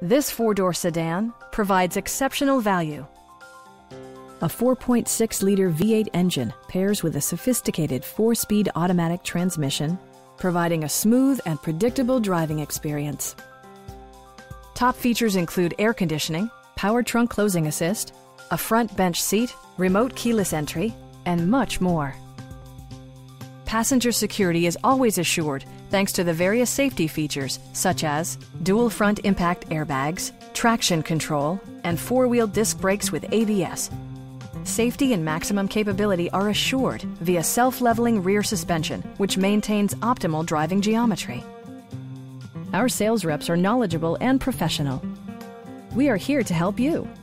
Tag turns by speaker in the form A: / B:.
A: This four-door sedan provides exceptional value. A 4.6-liter V8 engine pairs with a sophisticated 4-speed automatic transmission, providing a smooth and predictable driving experience. Top features include air conditioning, power trunk closing assist, a front bench seat, remote keyless entry, and much more. Passenger security is always assured thanks to the various safety features such as dual front impact airbags, traction control, and four-wheel disc brakes with ABS. Safety and maximum capability are assured via self-leveling rear suspension, which maintains optimal driving geometry. Our sales reps are knowledgeable and professional. We are here to help you.